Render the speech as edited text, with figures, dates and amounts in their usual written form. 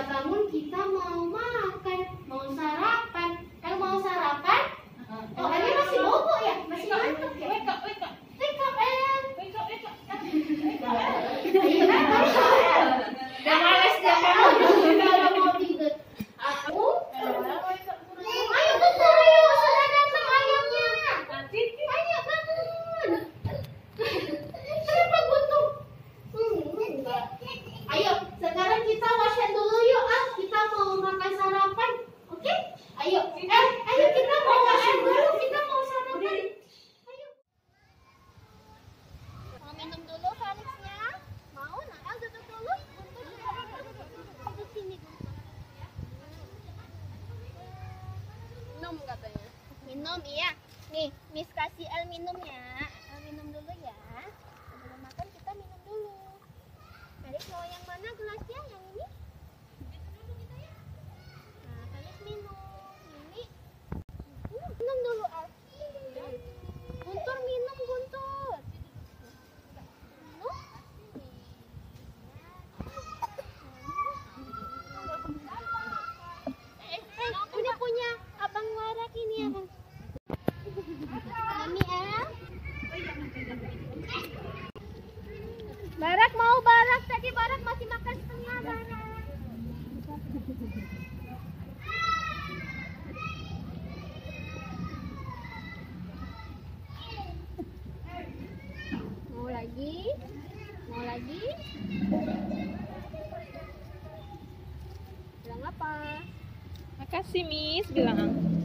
kita bangun, kita mau makan, mau sarapan. Kalau mau sarapan, oh ini masih bobo ya, masih ngantuk ya. Wake up, wake up, El. Wake up, wake up. Udah males dia kalau mau tidur. Aku, ayo betul yuk, sudah datang ayamnya. Ayo bangun. Kenapa butuh? Enggak. Ayo, sekarang kita wash hand dulu yuk, kita mau makan sarapan, oke? Ayo, ayo kita mau wash hand dulu, kita mau sarapan. Ayo. Mau minum dulu Felixnya? Mau? Nah, El duduk dulu. Duduk sini. Minum katanya. Minum, iya. Nih, Miss kasih El minum ya. El minum dulu ya. Sebelum makan kita minum dulu. Felix mau yang mana gelasnya? Yang ini? Nah, Felix minum. Ini. Minum dulu, El. Guntur minum, Guntur. Minum. Ini punya Abang Warak ini ya, Bang. Mami El. Barak mau Barak, tadi Barak masih makan setengah Barak. Mau lagi? Mau lagi? Bilang apa? Makasih Miss, bilang.